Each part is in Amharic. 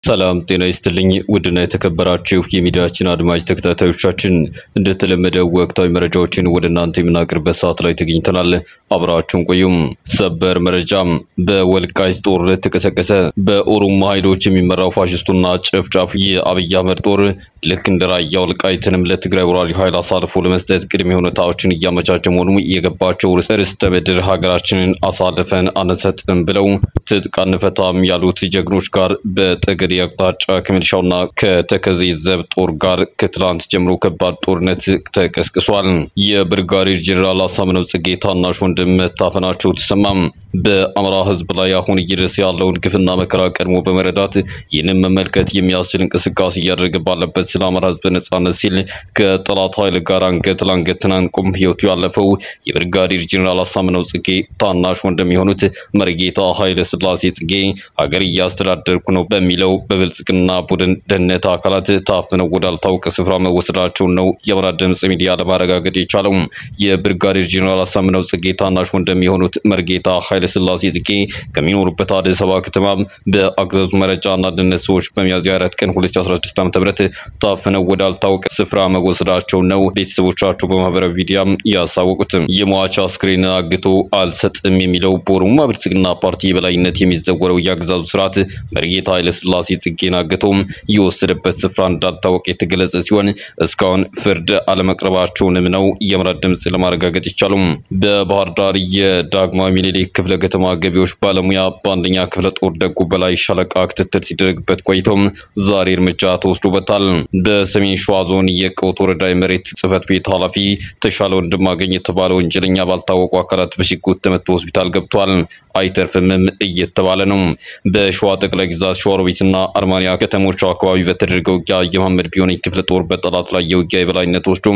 ሰላም ጤና ይስጥልኝ ውድና የተከበራችሁ የሚዲያችን አድማጭ ተከታታዮቻችን እንደተለመደው ወቅታዊ መረጃዎችን ወደ እናንተ የምናቀርብበት ሰዓት ላይ ተገኝተናል። አብራችሁን ቆዩም። ሰበር መረጃም በወልቃይት ጦርነት ተቀሰቀሰ። በኦሮሞ ኃይሎች የሚመራው ፋሽስቱና ጨፍጫፊ የአብይ አህመድ ጦር ልክ እንደ ራያ ወልቃይትንም ለትግራይ ወራሪ ኃይል አሳልፎ ለመስጠት ቅድመ ሁኔታዎችን እያመቻቸ መሆኑን የገባቸው ርስተ ምድር ሀገራችንን አሳልፈን አንሰጥም ብለው ትጥቅ አንፈታም ያሉት ጀግኖች ጋር በጠገዴ አቅጣጫ ከሚሊሻውና ከተከዜ ዘብ ጦር ጋር ከትላንት ጀምሮ ከባድ ጦርነት ተቀስቅሷል። የብርጋዴር ጄኔራል አሳምነው ጽጌ ታናሽ ወንድም መታፈናቸው ተሰማም። በአማራ ሕዝብ ላይ አሁን እየደረሰ ያለውን ግፍና መከራ ቀድሞ በመረዳት ይህንን መመልከት የሚያስችል እንቅስቃሴ እያደረገ ባለበት ስለ አማራ ሕዝብ ነጻነት ሲል ከጠላት ኃይል ጋር አንገት ለአንገት ተናንቆም ህይወቱ ያለፈው የብርጋዴር ጄኔራል አሳምነው ጽጌ ታናሽ ወንድም የሆኑት መርጌታ ኃይለ ሥላሴ ጽጌ ሀገር እያስተዳደርኩ ነው በሚለው በብልጽግና ቡድን ደህንነት አካላት ታፍነው ወዳልታወቀ ስፍራ መወሰዳቸውን ነው የአማራ ድምጽ ሚዲያ ለማረጋገጥ የቻለው። የብርጋዴር ጄኔራል አሳምነው ጽጌ ታናሽ ወንድም የሆኑት መርጌታ ኃይለ ሥላሴ ጽጌ ከሚኖሩበት አዲስ አበባ ከተማ በአገዛዙ መረጃና ደህንነት ሰዎች በሚያዝያ 4 ቀን 2016 ዓ.ም ታፍነው ወዳልታወቀ ስፍራ መወሰዳቸው ነው ቤተሰቦቻቸው በማህበራዊ ሚዲያ ያሳወቁት። የሟች አስክሬን አግቶ አልሰጥም የሚለው በኦሮሞ ብልጽግና ፓርቲ የበላይነት የሚዘወረው የአገዛዙ ስርዓት መርጌታ ኃይለ ሥላሴ ጽጌን አግቶም የወሰደበት ስፍራ እንዳልታወቀ የተገለጸ ሲሆን እስካሁን ፍርድ አለመቅረባቸውንም ነው የአማራ ድምጽ ለማረጋገጥ ይቻላል። በባህር ዳር የዳግማዊ ምኒልክ ክፍለ ከተማ ገቢዎች ባለሙያ በአንደኛ ክፍለ ጦር ደጉ በላይ ሻለቃ ክትትል ሲደረግበት ቆይቶም ዛሬ እርምጃ ተወስዶበታል። በሰሜን ሸዋ ዞን የቀውት ወረዳ የመሬት ጽሕፈት ቤት ኃላፊ ተሻለ ወንድማገኝ የተባለ ወንጀለኛ ባልታወቁ አካላት በሽጉጥ ተመቶ ሆስፒታል ገብቷል። አይተርፍምም እየተባለ ነው። በሸዋ ጠቅላይ ግዛት ሸዋሮቢትና አርማንያ ከተሞች አካባቢ በተደረገው ውጊያ የመሐመድ ቢሆነኝ ክፍለ ጦር በጠላት ላይ የውጊያ የበላይነት ወስዶም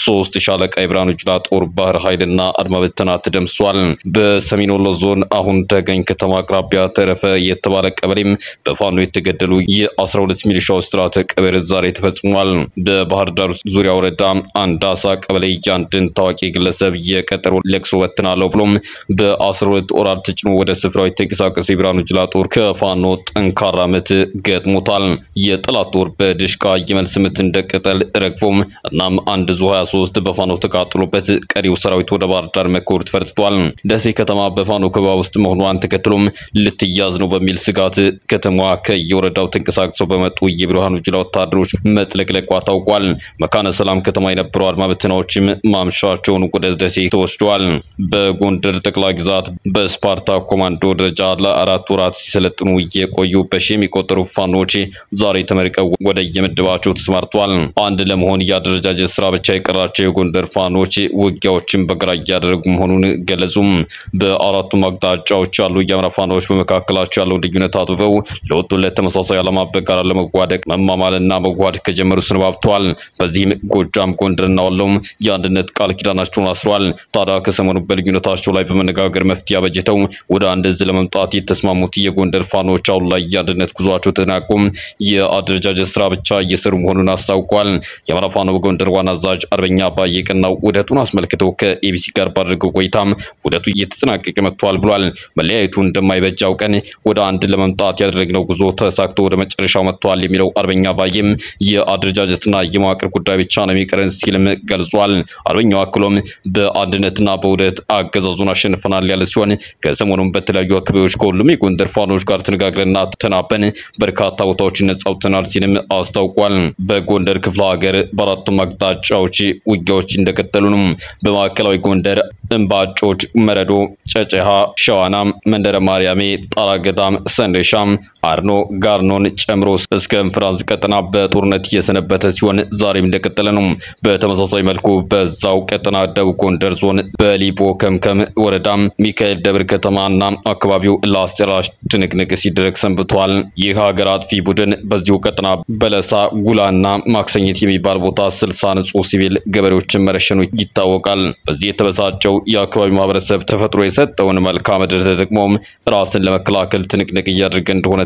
3 ሻለቃ የብርሃኑ ጁላ ጦር ባህር ኃይልና አድማ በተና ተደምሷል። በሰሜን ወሎ ዞን አሁን ተገኝ ከተማ አቅራቢያ ተረፈ የተባለ ቀበሌም በፋኖ የተገደሉ የ12 ሚሊሻዎች ስርዓተ ቀብር ዛሬ ተፈጽሟል። በባህር ዳር ዙሪያ ወረዳ አንዳሳ ቀበሌ ያንድን ታዋቂ ግለሰብ የቀጠሮ ለቅሶ ወጥናለሁ ብሎም በ12 ወራር ተጭኖ ወደ ስፍራው የተንቀሳቀሰ የብርሃኑ ጁላ ጦር ከፋኖ ጠንካራ ምት ገጥሞታል። የጠላት ጦር በድሽቃ የመልስ ምት እንደቀጠል ረግፎም እናም አንድ ዙ 23 በፋኖ ተቃጥሎበት ቀሪው ሰራዊት ወደ ባህር ዳር መኮር ተፈርጥቷል። ደሴ ከተማ በፋኖ ከበባ ውስጥ መሆኗን ተከትሎም ልትያዝ ነው በሚል ስጋት ከተማዋ ከየወረዳው ተንቀሳቅሰው በመጡ የብርሃኑ ጁላ ወታደሮች መጥለቅለቋ ታውቋል። መካነ ሰላም ከተማ የነበሩ አድማ በተናዎችም ማምሻቸውን ወደ ደሴ ተወስደዋል። በጎንደር ጠቅላይ ግዛት በስፓርታ ኮማንዶ ደረጃ ለ4 ወራት ሲሰለጥኑ የቆዩ በሺ የሚቆጠሩ ፋኖች ዛሬ ተመርቀው ወደ የምድባቸው ተሰማርተዋል። አንድ ለመሆን ያደረጃጀት ስራ ብቻ የቀራቸው የጎንደር ፋኖች ውጊያዎችን በግራ እያደረጉ መሆኑን ገለጹም። በአራቱም አቅጣጫዎች ያሉ የአማራ ፋኖች በመካከላቸው ያለው ልዩነት አጥብበው ለወጡለት ተመሳሳይ ዓላማ በጋራ ለመጓደቅ መማማልና መጓድ ከጀመሩ ሰነባብተዋል። በዚህም ጎጃም፣ ጎንደርና ወሎም የአንድነት ቃል ኪዳናቸውን አስረዋል። ታዲያ ከሰሞኑ በልዩነታቸው ላይ በመነጋገር መፍትሄ አበጅተው ወደ አንድ እዝ ለመምጣት የተስማሙት የጎንደር ፋኖች አሁን ላይ የአንድነት ጉዟቸው ተጠናቆም የአደረጃጀት ስራ ብቻ እየሰሩ መሆኑን አስታውቋል። የአማራ ፋኖ በጎንደር ዋና አዛዥ አርበኛ ባየቀናው ውህደቱን አስመልክቶ ከኤቢሲ ጋር ባደረገው ቆይታም ውህደቱ እየተጠናቀቀ መጥቷል ብሏል። መለያየቱ እንደማይበጅ አውቀን ወደ አንድ ለመምጣት ያደረግነው ጉዞ ተሳክቶ ወደ መጨረሻው መጥቷል የሚለው አርበኛ ባየም የአደረጃጀትና የመዋቅር ጉዳይ ብቻ ነው የሚቀረን ሲልም ገልጿል። አርበኛው አክሎም በአንድነትና በውህደት አገዛዙን አሸንፈናል ያለ ሲሆን ከሰሞኑም በተለያዩ አካባቢዎች ከሁሉም የጎንደር ፋኖች ጋር ተነጋግረንና ተናበን በርካታ ቦታዎችን ነጻ አውጥተናል ሲልም አስታውቋል። በጎንደር ክፍለ ሀገር በአራቱም አቅጣጫዎች ውጊያዎች እንደቀጠሉ ነው። በማዕከላዊ ጎንደር እንባጮች፣ መረዶ፣ ጨጨሃ፣ ሸዋና፣ መንደረ ማርያሜ፣ ጣራ ገዳም፣ ሰንደሻም፣ አርኖ ጋርኖን ጨምሮ እስከ እንፍራንስ ቀጠና በጦርነት እየሰነበተ ሲሆን ዛሬም እንደቀጠለ ነው። በተመሳሳይ መልኩ በዛው ቀጠና ደቡብ ጎንደር ዞን በሊቦ ከምከም ወረዳም ሚካኤል ደብር ከተማና አካባቢው ለአስጨራሽ ትንቅንቅ ሲደረግ ሰንብቷል። ይህ ሀገር አጥፊ ቡድን በዚሁ ቀጠና በለሳ፣ ጉላና ማክሰኝት የሚባል ቦታ 60 ንጹህ ሲቪል ገበሬዎችን መረሸኑ ይታወቃል። በዚህ የተበሳጨው የአካባቢው ማህበረሰብ ተፈጥሮ የሰጠውን መልክዓ ምድር ተጠቅሞም ራስን ለመከላከል ትንቅንቅ እያደረገ እንደሆነ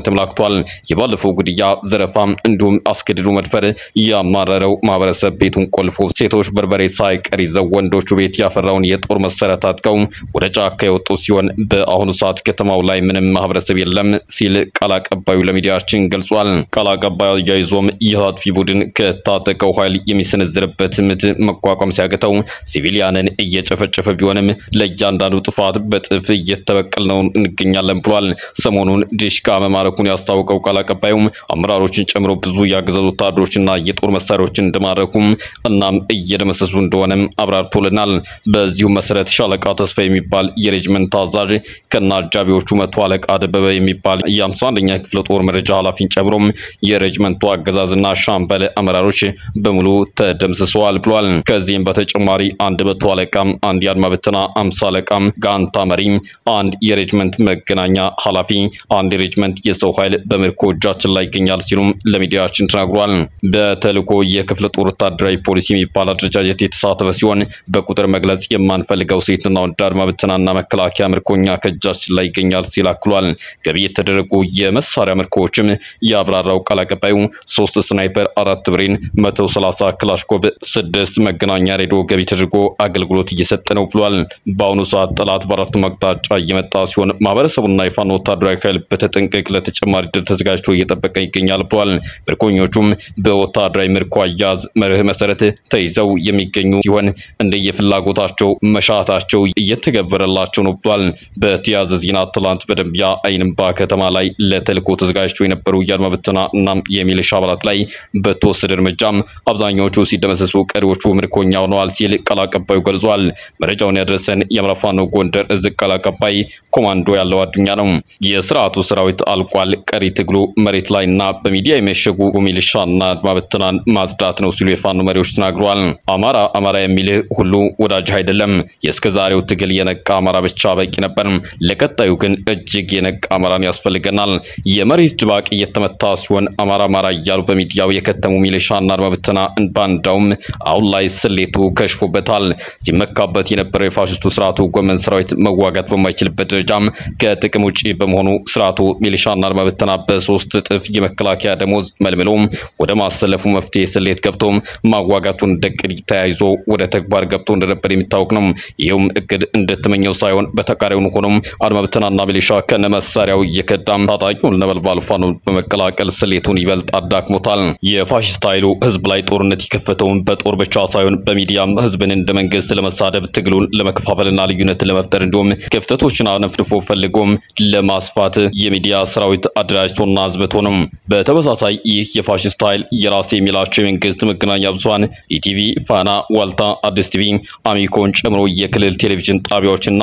ተመላክቷል። የባለፈው ግድያ፣ ዘረፋ እንዲሁም አስገድዶ መድፈር ያማረረው ማህበረሰብ ቤቱን ቆልፎ ሴቶች በርበሬ ሳይቀር ይዘው ወንዶቹ ቤት ያፈራውን የጦር መሳሪያ ታጥቀው ወደ ጫካ የወጡ ሲሆን በአሁኑ ሰዓት ከተማው ላይ ምንም ማህበረሰብ የለም ሲል ቃል አቀባዩ ለሚዲያችን ገልጿል። ቃል አቀባዩ አያይዞም ይህ አጥፊ ቡድን ከታጠቀው ኃይል የሚሰነዝርበት ምት መቋቋም ሲያቅተው ሲቪሊያንን እየጨፈጨፈ ቢሆንም ለእያንዳንዱ ጥፋት በጥፍ እየተበቀልነው እንገኛለን ብሏል። ሰሞኑን ዲሽቃ መማረኩን ያስታወቀው ቃል አቀባዩም አመራሮችን ጨምሮ ብዙ ያገዛዙ ወታደሮችና የጦር መሳሪያዎችን እንደማረኩም እናም እየደመሰሱ እንደሆነም አብራርቶልናል። በዚሁ መሰረት ሻለቃ ተስፋ የሚባል የሬጅመንት አዛዥ ከና አጃቢዎቹ መቶ አለቃ ደበበ የሚባል የ51ኛ ክፍለ ጦር መረጃ ኃላፊን ጨምሮም የሬጅመንቱ አገዛዝና ሻምበል አመራሮች በሙሉ ተደምስሰዋል ብሏል። ከዚህም በተጨማሪ አንድ መቶ አለቃም፣ አንድ የአድማ ብተና 50 አለቃም፣ ጋንታ መሪ፣ አንድ የሬጅመንት መገናኛ ኃላፊ፣ አንድ የሬጅመንት የሰው ኃይል በምርኮ እጃችን ላይ ይገኛል ሲሉም ለሚዲያችን ተናግሯል። በተልኮ የክፍለ ጦር ወታደራዊ ፖሊሲ የሚባል አደረጃጀት የተሳተፈ ሲሆን በቁጥር መግለጽ የማንፈልገው ሴትና ወንድ አድማ ብተናና መከላከያ ምርኮኛ ከእጃችን ላይ ይገኛል ሲል አክሏል። ገቢ የተደረጉ የመሳሪያ ምርኮዎችም ያብራራው ቃል አቀባዩ 3 ስናይፐር፣ 4 ብሬን፣ 130 ክላሽኮብ፣ 6 መገናኛ ሬዲዮ ገቢ ተደርጎ አገልግሎት እየሰጠ ነው ብሏል። በአሁኑ ሰዓት ጠላት በአራቱም አቅጣጫ እየመጣ ሲሆን ማህበረሰቡና የፋኖ ወታደራዊ ኃይል በተጠንቀቅ ለተጨማሪ ድል ተዘጋጅቶ እየጠበቀ ይገኛል ብሏል። ምርኮኞቹም በወታደራዊ ምርኮ አያያዝ መርህ መሰረት ተይዘው የሚገኙ ሲሆን እንደየፍላጎታቸው መሻታቸው እየተገበረላቸው ነው ብሏል። በተያያዘ ዜና ትላንት በደንቢያ አይንባ ከተማ ላይ ለተልኮ ተዘጋጅተው የነበሩ የአድማ ብተና እና የሚሊሻ አባላት ላይ በተወሰደ እርምጃም አብዛኛዎቹ ሲደመሰሱ ቀሪዎቹ ምርኮኛ ሆነዋል ሲል ቃል አቀባዩ ገልጿል። መረጃውን ያደረሰን የአማራ ፋኖ ጎንደር እዝ ቃል አቀባይ ኮማንዶ ያለው አዱኛ ነው። የስርዓቱ ሰራዊት አልቋል፣ ቀሪ ትግሉ መሬት ላይና በሚዲያ የሚሸጉ ሚሊሻና አድማ ብተናን ማጽዳት ነው ሲሉ የፋኖ መሪዎች ተናግረዋል። አማራ የሚል ሁሉ ወዳጅ አይደለም። የእስከዛሬው ትግል የነቃ አማራ ብቻ በቂ ነበር። ለቀጣዩ ግን እጅግ የነቃ አማራን ያስፈልገናል። የመሬት ድባቅ እየተመታ ሲሆን አማራ እያሉ በሚዲያው የከተሙ ሚሊሻና አድማ ብተና ባንዳውም አሁን ላይ ስሌቱ ከሽፎበታል። ሲመካበት የነበረው የፋሽስቱ ስርዓቱ ጎመን ሰራዊት መዋጋት በማይችልበት ደረጃም ከጥቅም ውጪ በመሆኑ ስርዓቱ ሚሊሻና አድማ ብተና በ3 እጥፍ የመከላከያ ደሞዝ መልምሎም ወደ ማሰለፉ መፍትሄ ስሌት ገብቶም ማዋጋቱን ደቅድ ተያይዞ ወደ ተግባር ገብቶ እንደነበር የሚታወቅ ነው። ይሄውም እቅድ እንደተመኘው ሳይሆን በተቃራኒው ሆኖም አድማ ብተናና ሚሊሻ ከነ መሳሪያው እየከዳም ታጣቂውን ነበልባል ፋኖ በመቀላቀል ስሌቱን ይበልጥ አዳክሞታል። የፋሽስት ኃይሉ ህዝብ ላይ ጦርነት የከፈተውን በጦር ብቻ ሳይሆን በሚዲያም ህዝብን እንደ መንግስት ለመሳደብ ትግሉን ለመከፋፈልና ልዩነትን ለመፍጠር እንዲሁም ክፍተቶችን አነፍንፎ ፈልጎም ለማስፋት የሚዲያ ሰራዊት አደራጅቶና አዝብቶ ነው። በተመሳሳይ ይህ የፋሽስት ኃይል የራሴ የሚላቸው የመንግስት መገናኛ ብዙሃን ኢቲቪ፣ ፋና፣ ዋልታ፣ አዲስ ቲቪ፣ አሚኮን ጨምሮ የክልል ቴሌቪዥን ጣቢያዎችና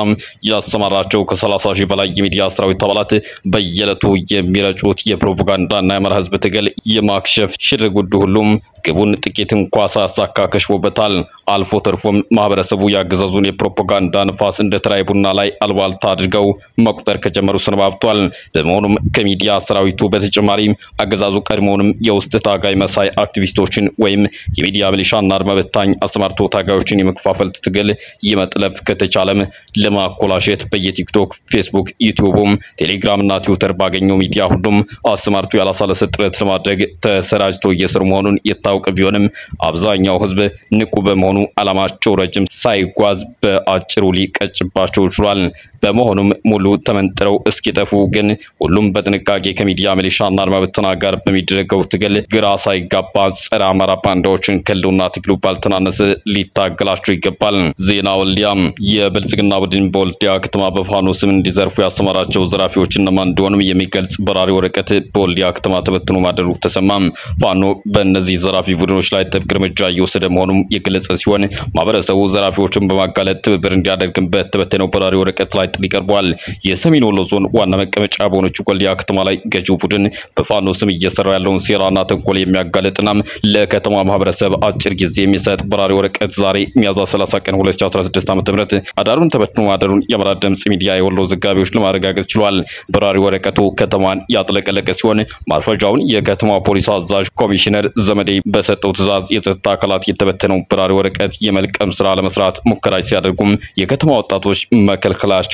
ያሰማራቸው ከ30 ሺህ በላይ የሚዲያ ሰራዊት አባላት በየዕለቱ የሚረጩት የፕሮፓጋንዳና የአማራ ህዝብ ትግል የማክሸፍ ሽር ጉድ ሁሉም ግቡን ጥቂት እንኳ ሳያሳካ ከሽፎበታል። አልፎ ተርፎም ማህበረሰቡ ያገዛዙን የፕሮፓጋንዳ ንፋስ እንደ ተራይ ቡና ላይ አልባልታ አድርገው መቁጠር ከጀመሩ ሰነባብቷል። በመሆኑም ከሚዲያ ሰራዊቱ በተጨማሪ አገዛዙ ቀድሞውንም የውስጥ ታጋይ መሳይ አክቲቪስቶችን ወይም የሚዲያ ሚሊሻና አድማ በታኝ አስማርቶ ታጋዮችን የመከፋፈል ትግል ይመጥለፍ ከተቻለም ለማኮላሸት በየቲክቶክ፣ ፌስቡክ፣ ዩቲዩብም፣ ቴሌግራምና ትዊተር ባገኘው ሚዲያ ሁሉም አስማርቶ ያላሳለሰ ጥረት ለማድረግ ተሰራጅቶ እየሰሩ መሆኑን የታወቀ ቢሆንም አብዛኛው ህዝብ ንቁ በመሆኑ ዓላማቸው ረጅም ሳይጓዝ በአጭሩ ሊቀጭባቸው ችሏል። በመሆኑም ሙሉ ተመንጥረው እስኪጠፉ ግን ሁሉም በጥንቃቄ ከሚዲያ ሚሊሻና አድማ ብተና ጋር በሚደረገው ትግል ግራ ሳይጋባ ጸረ አማራ ባንዳዎችን ከልውና ትግሉ ባልተናነሰ ሊታገላቸው ይገባል። ዜና ወልዲያ የብልጽግና ቡድን በወልዲያ ከተማ በፋኖ ስም እንዲዘርፉ ያሰማራቸው ዘራፊዎች እነማን እንደሆኑም የሚገልጽ በራሪ ወረቀት በወልዲያ ከተማ ተበትኖ ማደሩ ተሰማም። ፋኖ በእነዚህ ዘራፊ ቡድኖች ላይ ጥብቅ እርምጃ እየወሰደ መሆኑም የገለጸ ሲሆን ማህበረሰቡ ዘራፊዎችን በማጋለጥ ትብብር እንዲያደርግም በተበተነው በራሪ ወረቀት ላይ ጥሪ ቀርቧል። የሰሜን ወሎ ዞን ዋና መቀመጫ በሆነችው ወልዲያ ከተማ ላይ ገዢው ቡድን በፋኖ ስም እየሰራ ያለውን ሴራና ተንኮል የሚያጋለጥና ለከተማ ማህበረሰብ አጭር ጊዜ የሚሰጥ በራሪ ወረቀት ዛሬ ሚያዝያ 30 ቀን 2016 ዓ.ም አዳሩን ተበትኖ ማደሩን የአማራ ድምጽ ሚዲያ የወሎ ዘጋቢዎች ለማረጋገጥ ችሏል። በራሪ ወረቀቱ ከተማን ያጥለቀለቀ ሲሆን ማርፈጃውን የከተማ ፖሊስ አዛዥ ኮሚሽነር ዘመዴ በሰጠው ትዕዛዝ የጸጥታ አካላት የተበተነው በራሪ ወረቀት የመልቀም ስራ ለመስራት ሙከራ ሲያደርጉም የከተማ ወጣቶች መከልከላቸው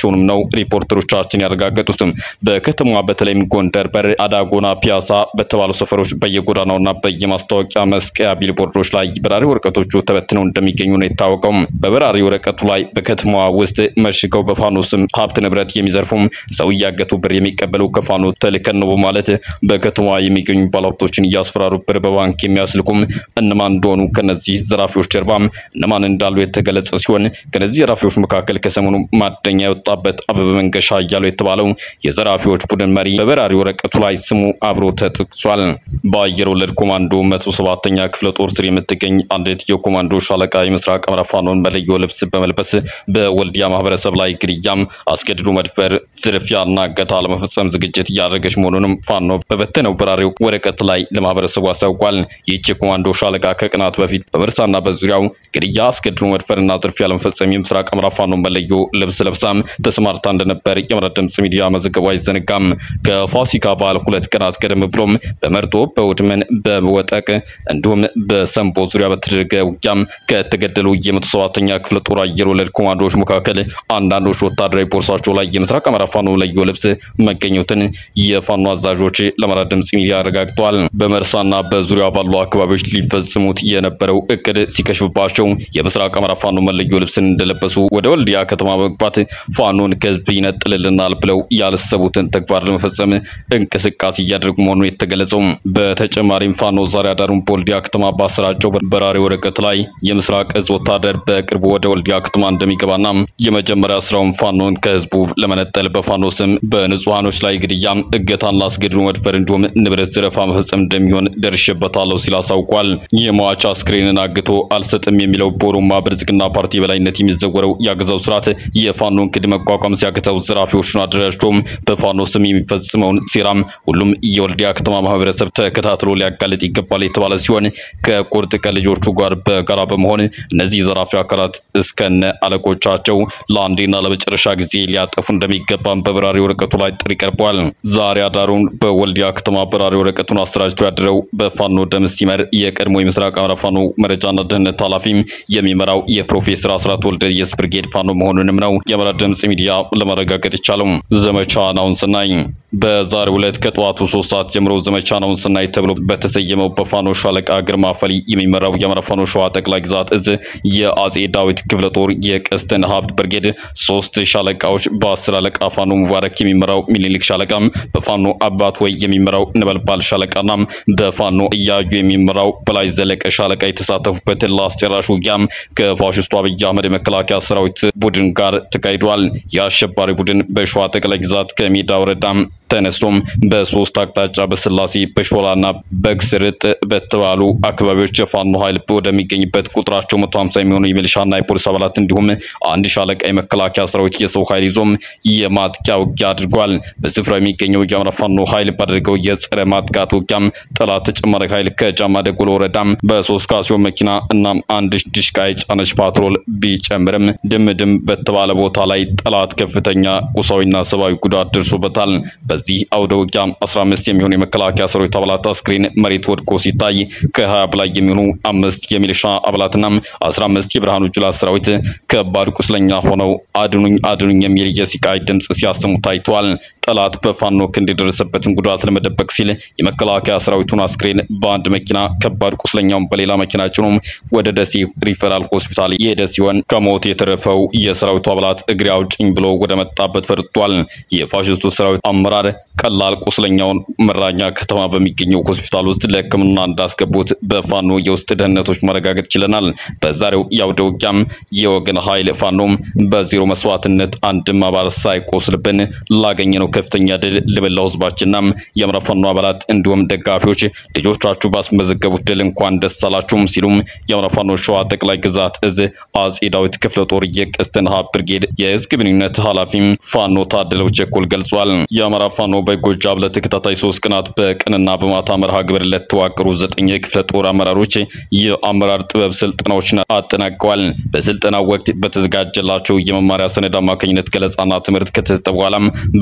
መሆናቸውንም ነው ሪፖርተሮቻችን ያረጋገጡትም። በከተማዋ በተለይም ጎንደር በር፣ አዳጎና፣ ፒያሳ በተባሉ ሰፈሮች በየጎዳናውና በየማስታወቂያ መስቀያ ቢልቦርዶች ላይ በራሪ ወረቀቶቹ ተበትነው እንደሚገኙ ነው የታወቀው። በበራሪ ወረቀቱ ላይ በከተማዋ ውስጥ መሽገው በፋኖ ስም ሀብት ንብረት የሚዘርፉም ሰው እያገቱ ብር የሚቀበሉ ከፋኖ ተልከን ነው በማለት በከተማዋ የሚገኙ ባለሀብቶችን እያስፈራሩ ብር በባንክ የሚያስልኩም እነማን እንደሆኑ ከነዚህ ዘራፊዎች ጀርባም እነማን እንዳሉ የተገለጸ ሲሆን ከነዚህ ዘራፊዎች መካከል ከሰሞኑ ማደኛ የወጣበት አበበ መንገሻ እያሉ የተባለው የዘራፊዎች ቡድን መሪ በበራሪ ወረቀቱ ላይ ስሙ አብሮ ተጠቅሷል። በአየር ወለድ ኮማንዶ 107ኛ ክፍለ ጦር ስር የምትገኝ አንዲት የኮማንዶ ሻለቃ የምስራቅ አማራ ፋኖን መለዮ ልብስ በመልበስ በወልዲያ ማህበረሰብ ላይ ግድያም፣ አስገድዶ መድፈር፣ ዝርፊያና እገታ ለመፈጸም ዝግጅት እያደረገች መሆኑንም ፋኖ በበተነው በራሪ ወረቀት ላይ ለማህበረሰቡ አሳውቋል። ይህች የኮማንዶ ሻለቃ ከቀናት በፊት በመርሳና በዙሪያው ግድያ፣ አስገድዶ መድፈርና ዝርፊያ ለመፈጸም የምስራቅ አማራ ፋኖን መለዮ ልብስ ለብሳም ተሰማርታ እንደነበር የአማራ ድምጽ ሚዲያ መዘገቡ አይዘነጋም። ከፋሲካ በዓል 2 ቀናት ቀደም ብሎም በመርጦ፣ በውድመን፣ በወጠቅ እንዲሁም በሰንቦ ዙሪያ በተደረገ ውጊያም ከተገደሉ የ107ኛ ክፍለ ጦር አየር ወለድ ኮማንዶዎች መካከል አንዳንዶች ወታደራዊ ቦርሳቸው ላይ የምስራቅ አማራ ፋኖ መለዮ ልብስ መገኘቱን የፋኖ አዛዦች ለአማራ ድምጽ ሚዲያ አረጋግጠዋል። በመርሳና በዙሪያ ባሉ አካባቢዎች ሊፈጽሙት የነበረው እቅድ ሲከሽፍባቸው የምስራቅ አማራ ፋኖ መለዮ ልብስን እንደለበሱ ወደ ወልዲያ ከተማ በመግባት ፋኖን ከህዝብ ይነጥልልናል ብለው ያልሰቡትን ተግባር ለመፈጸም እንቅስቃሴ እያደረጉ መሆኑን የተገለጸው። በተጨማሪም ፋኖ ዛሬ አዳሩን በወልዲያ ከተማ ባሰራጨው በራሪ ወረቀት ላይ የምስራቅ እዝ ወታደር በቅርቡ ወደ ወልዲያ ከተማ እንደሚገባና የመጀመሪያ ስራውን ፋኖን ከህዝቡ ለመነጠል በፋኖ ስም በንጹሃኖች ላይ ግድያም፣ እገታና አስገድዶ መድፈር እንዲሁም ንብረት ዘረፋ መፈጸም እንደሚሆን ደርሼበታለሁ ሲል አሳውቋል። የሟች አስክሬንን አግቶ አልሰጥም የሚለው በኦሮሞ ብልጽግና ፓርቲ በላይነት የሚዘወረው ያገዛው ስርዓት የፋኖን ክድ መቋቋም ሲያቅተው ዘራፊዎችን አደራጅቶም በፋኖ ስም የሚፈጽመውን ሴራም ሁሉም የወልዲያ ከተማ ማህበረሰብ ተከታትሎ ሊያጋልጥ ይገባል የተባለ ሲሆን ከቁርጥ ቀን ልጆቹ ጋር በጋራ በመሆን እነዚህ ዘራፊ አካላት እስከነ አለቆቻቸው ለአንዴና ለመጨረሻ ጊዜ ሊያጠፉ እንደሚገባም በበራሪ ወረቀቱ ላይ ጥሪ ቀርቧል። ዛሬ አዳሩን በወልዲያ ከተማ በራሪ ወረቀቱን አሰራጭቶ ያደረው በፋኖ ደምስ ሲመር የቀድሞ የምስራቅ አማራ ፋኖ መረጃና ደህንነት ኃላፊም የሚመራው የፕሮፌሰር አስራት ወልደየስ ብርጌድ ፋኖ መሆኑንም ነው የአማራ ድምጽ ሚዲያ ለማረጋገጥ ይቻላል። ዘመቻ ናውን ስናይ በዛሬው ዕለት ከጠዋቱ 3 ሰዓት ጀምሮ ዘመቻ ናውን ስናይ ተብሎ በተሰየመው በፋኖ ሻለቃ ግርማ ፈሊ የሚመራው የአማራ ፋኖ ሸዋ ጠቅላይ ግዛት እዝ የአጼ ዳዊት ክፍለ ጦር የቀስተን ሀብት ብርጌድ 3 ሻለቃዎች በ10 አለቃ ፋኖ ሙባረክ የሚመራው ሚኒሊክ ሻለቃም በፋኖ አባት ወይ የሚመራው ነበልባል ሻለቃና በፋኖ እያዩ የሚመራው በላይ ዘለቀ ሻለቃ የተሳተፉበት ለአስጨራሽ ውጊያም ከፋሽስቱ አብይ አህመድ መከላከያ ሰራዊት ቡድን ጋር ተካሂዷል። የአሸባሪ ቡድን በሸዋ ጠቅላይ ግዛት ከሜዳ ወረዳም ተነስቶም በሶስት አቅጣጫ በስላሴ በሾላና በግስርጥ በተባሉ አካባቢዎች የፋኖ ኃይል ወደሚገኝበት ቁጥራቸው 150 የሚሆኑ የሚሊሻና የፖሊስ አባላት እንዲሁም አንድ ሻለቃ የመከላከያ ሰራዊት የሰው ኃይል ይዞም የማጥቂያ ውጊያ አድርጓል። በስፍራው የሚገኘው የአማራ ፋኖ ኃይል ባደረገው የጸረ ማጥቃት ውጊያም ጠላት ተጨማሪ ኃይል ከጃማ ደጎሎ ወረዳም በ3 ካሲዮ መኪና እና አንድ ዲሽቃ የጫነች ፓትሮል ቢጨምርም ድምድም በተባለ ቦታ ላይ ጠላት ከፍተኛ ቁሳዊና ሰብአዊ ጉዳት ደርሶበታል። በዚህ አውደ ውጊያ 15 የሚሆኑ የመከላከያ ሰራዊት አባላት አስክሬን መሬት ወድቆ ሲታይ ከ20 በላይ የሚሆኑ 5 የሚሊሻ አባላትና 15 የብርሃኑ ጁላ ሰራዊት ከባድ ቁስለኛ ሆነው አድኑኝ የሚል የሲቃይ ድምጽ ሲያሰሙ ታይቷል። ጠላት በፋኖ ክንድ የደረሰበትን ጉዳት ለመደበቅ ሲል የመከላከያ ሰራዊቱን አስክሬን በአንድ መኪና ከባድ ቁስለኛውን በሌላ መኪና ጭኖ ወደ ደሴ ሪፈራል ሆስፒታል የሄደ ሲሆን ከሞት የተረፈው የሰራዊቱ አባላት እግሬ አውጭኝ ብሎ ወደ መጣበት ፈርጥቷል። የፋሽስቱ ሰራዊት አመራር ቀላል ቁስለኛውን መራኛ ከተማ በሚገኘው ሆስፒታል ውስጥ ለሕክምና እንዳስገቡት በፋኖ የውስጥ ደህንነቶች ማረጋገጥ ችለናል። በዛሬው የአውደ ውጊያም የወገን ኃይል ፋኖም በዜሮ መስዋዕትነት አንድም አባል ሳይቆስልብን ላገኘነው ከፍተኛ ድል ለበላው ህዝባችንና የአማራ ፋኖ አባላት እንዲሁም ደጋፊዎች ልጆቻችሁ ባስመዘገቡት ድል እንኳን ደስ አላችሁም ሲሉም የአማራ ፋኖ ሸዋ ጠቅላይ ግዛት እዝ አጼ ዳዊት ክፍለ ጦር የቀስተን ሀብት ብርጌድ የህዝብ ግንኙነት ኃላፊም ፋኖ ታደለው ቸኮል ገልጿል። የአማራ ፋኖ በጎጃም ለተከታታይ 3 ቀናት በቀንና በማታ መርሃ ግብር ለተዋቀሩ 9 የክፍለ ጦር አመራሮች የአመራር ጥበብ ስልጠናዎችን አጠናቀዋል። በስልጠናው ወቅት በተዘጋጀላቸው የመማሪያ ሰነድ አማካኝነት ገለጻና ትምህርት ከተሰጠ በኋላም በሰነዱ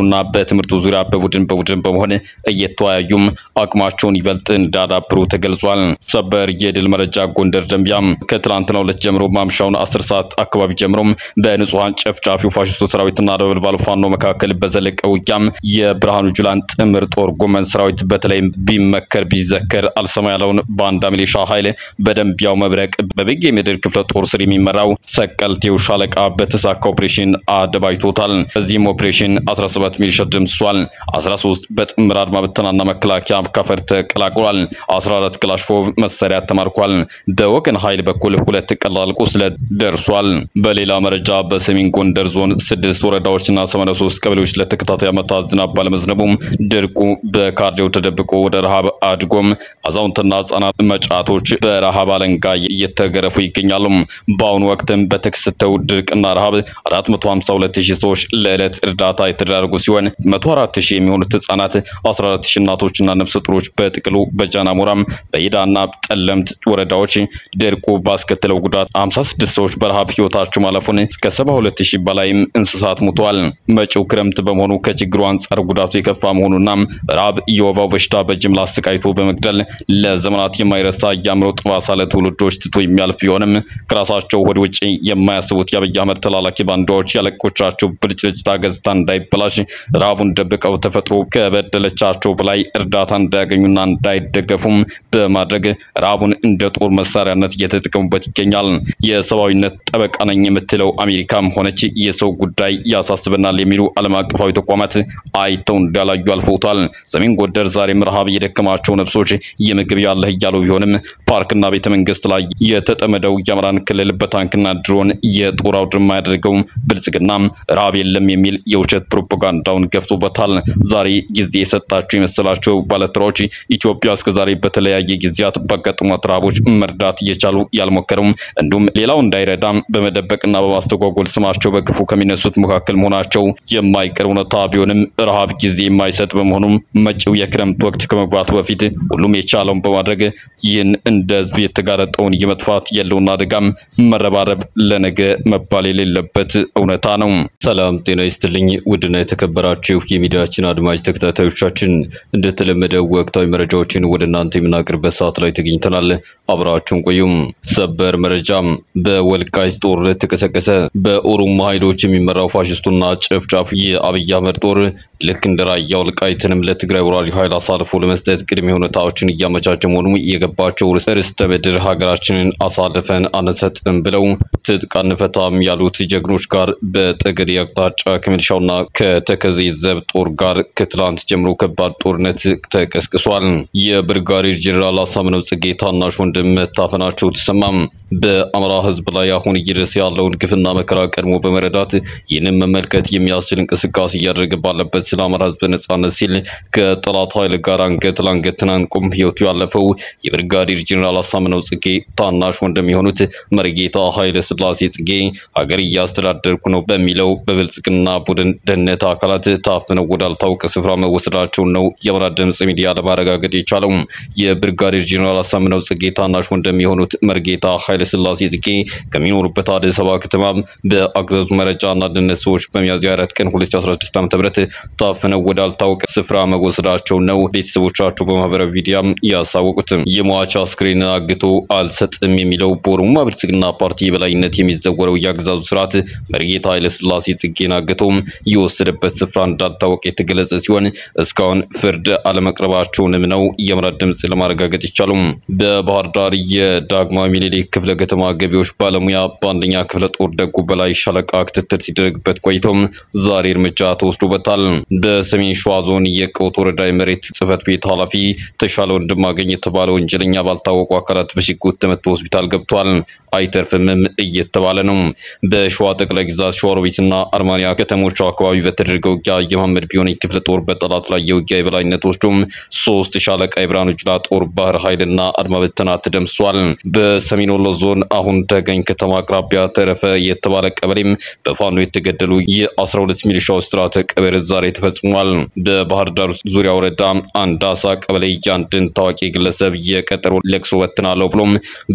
እየተማሩና በትምህርቱ ዙሪያ በቡድን በመሆን እየተወያዩም አቅማቸውን ይበልጥ እንዳዳብሩ ተገልጿል። ሰበር የድል መረጃ ጎንደር ደንቢያ ከትላንትናው ዕለት ጀምሮ ማምሻውን 10 ሰዓት አካባቢ ጀምሮም በንጹሃን ጨፍጫፊው ፋሽስቱ ሰራዊትና ነበልባሉ ፋኖ መካከል በዘለቀ ውጊያም የብርሃኑ ጁላን ጥምር ጦር ጎመን ሰራዊት በተለይ ቢመከር ቢዘከር አልሰማ ያለውን ባንዳ ሚሊሻ ኃይል በደንቢያው መብረቅ በበጌ ምድር ክፍለ ጦር ስር የሚመራው ሰቀልቴው ሻለቃ በተሳካ ኦፕሬሽን አደባይቶታል። በዚህም ኦፕሬሽን 17 ሚሊሻ ደምስሷል። 13 በጥምር አድማ ብተናና መከላከያ ካፈር ተቀላቅሏል። 14 ክላሽፎቭ መሳሪያ ተማርኳል። በወገን ኃይል በኩል 2 ቀላል ቁስለት ደርሷል። በሌላ መረጃ በሰሜን ጎንደር ዞን 6 ወረዳዎችና 83 ቀበሌዎች ለተከታታይ ዓመታት ዝናብ ባለመዝነቡም ድርቁ በካርዲው ተደብቆ ወደ ረሃብ አድጎም አዛውንትና ህጻናት መጫቶች በረሃብ አለንጋ እየተገረፉ ይገኛሉ። በአሁኑ ወቅትም በተከሰተው ድርቅና ረሃብ 452000 ሰዎች ለዕለት እርዳታ የተደረጉ ሲሆን 104000 የሚሆኑት ህጻናት 14000 እናቶችና ነፍሰ ጡሮች በጥቅሉ በጃናሞራም በይዳና ጠለምት ወረዳዎች ድርቁ ባስከተለው ጉዳት 56 ሰዎች በረሃብ ህይወታቸው ማለፉን እስከ 72000 በላይም እንስሳት ሞተዋል። መጪው ክረምት በመሆኑ ከችግሩ አንጻር ጉዳቱ የከፋ መሆኑና ረሃብ የወባው በሽታ በጅምላ አሰቃይቶ በመግደል ለዘመናት የማይረሳ ያምሮ ጠባሳ ለትውልዶች ትቶ የሚያልፍ ቢሆንም ከራሳቸው ወደ ውጪ የማያስቡት የአብይ አህመድ ተላላኪ ባንዳዎች ያለቆቻቸው ብልጭልጭታ ገጽታ እንዳይበላሽ ረሃቡን ደብቀው ተፈጥሮ ከበደለቻቸው በላይ እርዳታ እንዳያገኙና እንዳይደገፉም በማድረግ ረሃቡን እንደ ጦር መሳሪያነት እየተጠቀሙበት ይገኛል። የሰብአዊነት ጠበቃ ነኝ የምትለው አሜሪካም ሆነች የሰው ጉዳይ ያሳስበናል የሚሉ ዓለም አቀፋዊ ተቋማት አይተው እንዳላዩ አልፈውታል። ሰሜን ጎንደር ዛሬም ረሃብ የደከማቸው ነፍሶች የምግብ ያለህ እያሉ ቢሆንም ፓርክና ቤተ መንግስት ላይ የተጠመደው የአማራን ክልል በታንክና ድሮን የጦር አውድማ ያደረገው ብልጽግና ረሃብ የለም የሚል የውሸት ፕሮፓጋንዳውን ገፍቶበታል። ዛሬ ጊዜ የሰጣቸው የመሰላቸው ባለትራዎች ኢትዮጵያ እስከዛሬ በተለያየ ጊዜያት ባጋጠሟት ረሃቦች መርዳት እየቻሉ ያልሞከሩም እንዲሁም ሌላው እንዳይረዳም በመደበቅና በማስተጓጎል ስማቸው በክፉ ከሚነሱት መካከል መሆናቸው የማይቀር እውነታ ቢሆንም ረሃብ ጊዜ የማይሰጥ በመሆኑም መጪው የክረምት ወቅት ከመግባቱ በፊት ሁሉም የቻለውን በማድረግ ይህን እንደ ህዝብ የተጋረጠውን የመጥፋት የለውና አደጋም መረባረብ ለነገ መባል የሌለበት እውነታ ነው። ሰላም ጤና ይስጥልኝ ውድና የተከበራችሁ የሚዲያችን አድማጭ ተከታታዮቻችን እንደተለመደው ወቅታዊ መረጃዎችን ወደ እናንተ የምናቀርብበት ሰዓት ላይ ተገኝተናል። አብራችሁን ቆዩም። ሰበር መረጃም በወልቃይት ጦርነት ተቀሰቀሰ። በኦሮሞ ኃይሎች የሚመራው ፋሽስቱና ጨፍጫፊ የአብይ አህመድ ጦር ልክ እንደ ራያ ወልቃይትንም ለትግራይ ወራሪ ኃይል አሳልፎ ለመስጠት ቅድመ ሁኔታዎችን እያመቻቸ መሆኑ የገባቸው ርስተ ምድር ሀገራችንን አሳልፈን አንሰጥም ብለው ትጥቅ አንፈታም ያሉት ጀግኖች ጋር በጠገዴ አቅጣጫ ከሚሊሻውና ከተከዜ ዘብ ጦር ጋር ከትላንት ጀምሮ ከባድ ጦርነት ተቀስቅሷል። የብርጋዴር ጄኔራል አሳምነው ጽጌ ታናሽ ወንድም መታፈናቸው ተሰማም። በአማራ ህዝብ ላይ አሁን እየደረሰ ያለውን ግፍና መከራ ቀድሞ በመረዳት ይህንን መመልከት የሚያስችል እንቅስቃሴ እያደረገ ባለበት ስለ አማራ ህዝብ ነጻነት ሲል ከጠላት ኃይል ጋር አንገት ለአንገት ተናንቆም ህይወቱ ያለፈው የብርጋዴር ጄኔራል አሳምነው ጽጌ ታናሽ ወንድም የሆኑት መርጌታ ኃይለ ሥላሴ ጽጌ ሀገር እያስተዳደርኩ ነው በሚለው በብልጽግና ቡድን ደህንነት አካላት ታፍነው ወዳልታወቀ ስፍራ መወሰዳቸውን ነው የአማራ ድምጽ ሚዲያ ለማረጋገጥ የቻለው። የብርጋዴር ጄኔራል አሳምነው ጽጌ ታናሽ ወንድም የሆኑት መርጌታ ኃይለ ሥላሴ ጽጌ ከሚኖሩበት አዲስ አበባ ከተማ በአገዛዙ መረጃና ደህንነት ሰዎች በሚያዝያ 4 ቀን 2016 ዓ.ም ታፍነው ወዳልታወቀ ስፍራ መወሰዳቸው ነው ቤተሰቦቻቸው በማህበራዊ ሚዲያ ያሳወቁት። የሟች አስክሬን አግቶ አልሰጥም የሚለው በኦሮሞ ብልጽግና ፓርቲ የበላይነት የሚዘወረው የአገዛዙ ስርዓት መርጌታ ኃይለ ሥላሴ ጽጌን አግቶም የወሰደበት ስፍራ እንዳልታወቀ የተገለጸ ሲሆን እስካሁን ፍርድ አለመቅረባቸውንም ነው የአማራ ድምጽ ለማረጋገጥ ይቻላል። በባህር ዳር የዳግማዊ ምኒልክ ክፍለ ከተማ ገቢዎች ባለሙያ በአንደኛ ክፍለ ጦር ደጉ በላይ ሻለቃ ክትትል ሲደረግበት ቆይቶም ዛሬ እርምጃ ተወስዶበታል። በሰሜን ሸዋ ዞን የቀውት ወረዳ መሬት ጽህፈት ቤት ኃላፊ ተሻለ ወንድማገኝ የተባለ ወንጀለኛ ባልታወቁ አካላት በሽጉጥ ተመቶ ሆስፒታል ገብቷል። አይተርፍምም እየተባለ ነው። በሸዋ ጠቅላይ ግዛት ሸዋሮቢትና አርማንያ ከተሞች አካባቢ በተደረገው ውጊያ የመሐመድ ቢሆን ክፍለ ጦር በጠላት ላይ የውጊያ የበላይነት ወስዶም 3 ሻለቃ የብርሃኑ ጁላ ጦር ባህር ኃይልና አድማ በተና ተደምሷል። በሰሜን ወሎ ዞን አሁን ተገኝ ከተማ አቅራቢያ ተረፈ የተባለ ቀበሌም በፋኖ የተገደሉ የ12 ሚሊሻዎች ስርዓተ ቀብር ዛሬ ተፈጽሟል። በባህር ዳር ዙሪያ ወረዳ አንዳሳ ቀበሌ ያንድን ታዋቂ ግለሰብ የቀጠሮ ለቅሶ ወጥናለሁ ብሎም